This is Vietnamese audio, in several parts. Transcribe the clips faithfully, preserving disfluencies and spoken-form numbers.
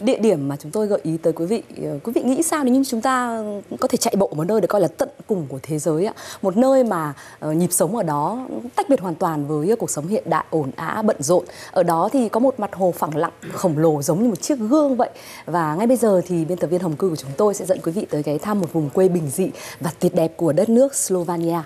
Địa điểm mà chúng tôi gợi ý tới quý vị, quý vị nghĩ sao nếu như chúng ta có thể chạy bộ một nơi được coi là tận cùng của thế giới ạ? Một nơi mà uh, nhịp sống ở đó tách biệt hoàn toàn với cuộc sống hiện đại ồn ào bận rộn. Ở đó thì có một mặt hồ phẳng lặng khổng lồ giống như một chiếc gương vậy. Và ngay bây giờ thì biên tập viên Hồng Cư của chúng tôi sẽ dẫn quý vị tới ghé thăm một vùng quê bình dị và tuyệt đẹp của đất nước Slovenia.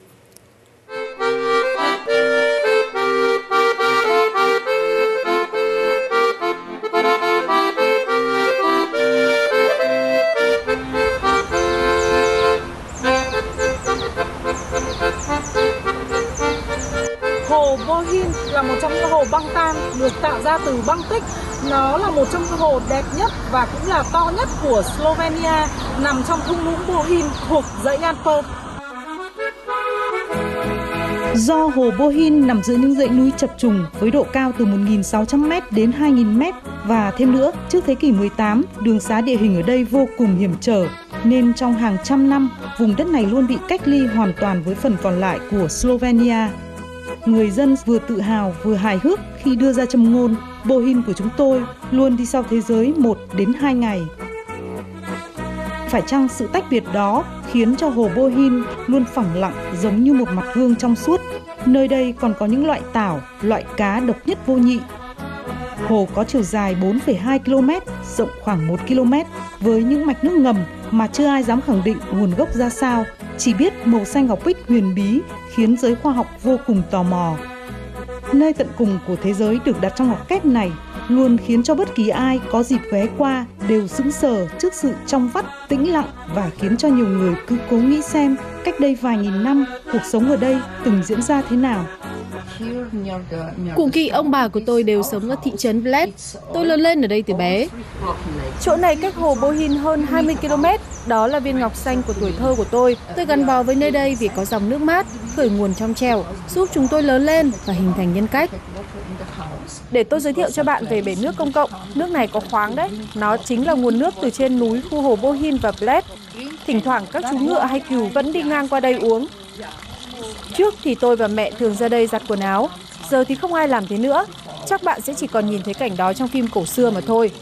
Hồ Bohinj là một trong những hồ băng tan được tạo ra từ băng tích. Nó là một trong những hồ đẹp nhất và cũng là to nhất của Slovenia, nằm trong thung lũng Bohinj thuộc dãy Alpes. Do hồ Bohinj nằm giữa những dãy núi chập trùng với độ cao từ một nghìn sáu trăm mét đến hai nghìn mét và thêm nữa, trước thế kỷ mười tám, đường xá địa hình ở đây vô cùng hiểm trở, nên trong hàng trăm năm, vùng đất này luôn bị cách ly hoàn toàn với phần còn lại của Slovenia. Người dân vừa tự hào vừa hài hước khi đưa ra châm ngôn Bohinj của chúng tôi luôn đi sau thế giới một đến hai ngày. Phải chăng sự tách biệt đó khiến cho hồ Bohinj luôn phẳng lặng giống như một mặt gương trong suốt? Nơi đây còn có những loại tảo, loại cá độc nhất vô nhị. Hồ có chiều dài bốn phẩy hai ki lô mét, rộng khoảng một ki lô mét với những mạch nước ngầm mà chưa ai dám khẳng định nguồn gốc ra sao, chỉ biết màu xanh ngọc bích huyền bí khiến giới khoa học vô cùng tò mò. Nơi tận cùng của thế giới được đặt trong ngoặc kép này luôn khiến cho bất kỳ ai có dịp ghé qua đều sững sờ trước sự trong vắt, tĩnh lặng và khiến cho nhiều người cứ cố nghĩ xem cách đây vài nghìn năm cuộc sống ở đây từng diễn ra thế nào. Cụ kỵ ông bà của tôi đều sống ở thị trấn Bled. Tôi lớn lên ở đây từ bé. Chỗ này cách hồ Bohinj hơn hai mươi ki lô mét. Đó là viên ngọc xanh của tuổi thơ của tôi. Tôi gắn bó với nơi đây vì có dòng nước mát, khởi nguồn trong trèo, giúp chúng tôi lớn lên và hình thành nhân cách. Để tôi giới thiệu cho bạn về bể nước công cộng. Nước này có khoáng đấy. Nó chính là nguồn nước từ trên núi khu hồ Bohinj và Bled. Thỉnh thoảng các chú ngựa hay cừu vẫn đi ngang qua đây uống. Trước thì tôi và mẹ thường ra đây giặt quần áo. Giờ thì không ai làm thế nữa. Chắc bạn sẽ chỉ còn nhìn thấy cảnh đó trong phim cổ xưa mà thôi.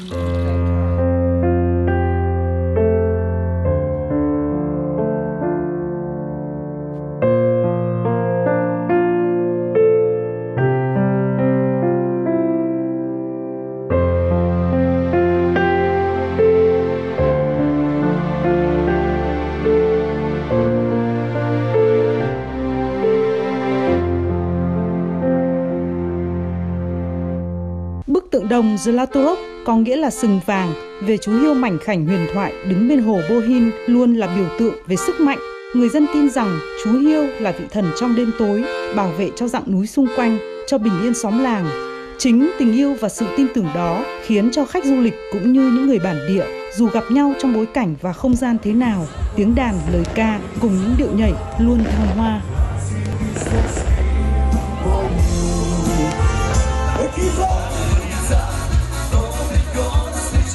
Bức tượng đồng Zlatorog có nghĩa là sừng vàng về chú hươu mảnh khảnh huyền thoại đứng bên hồ Bohinj luôn là biểu tượng về sức mạnh. Người dân tin rằng chú hươu là vị thần trong đêm tối, bảo vệ cho dặng núi xung quanh, cho bình yên xóm làng. Chính tình yêu và sự tin tưởng đó khiến cho khách du lịch cũng như những người bản địa, dù gặp nhau trong bối cảnh và không gian thế nào, tiếng đàn, lời ca cùng những điệu nhảy luôn thăng hoa.